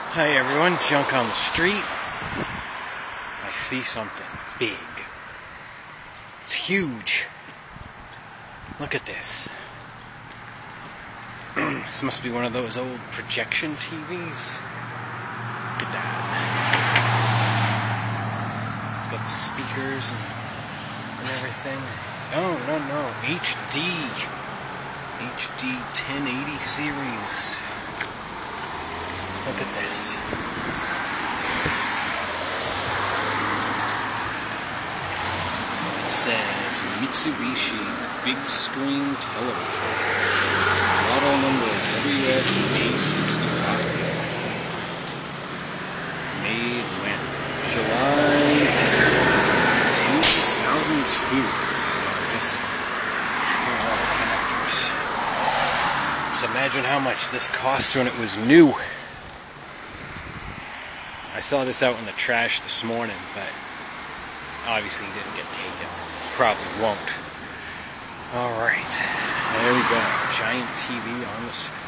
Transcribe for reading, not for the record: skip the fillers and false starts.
Hi everyone, junk on the street. I see something big. It's huge. Look at this. This must be one of those old projection TVs. Look at that. It's got the speakers and everything. No. HD 1080 series. Look at this. It says Mitsubishi big screen television. Model number WS-A65. Made when? July 2002. So just here's all the connectors. Just imagine how much this cost when it was new. I saw this out in the trash this morning, but obviously didn't get taken. Probably won't. Alright, there we go. Giant TV on the screen.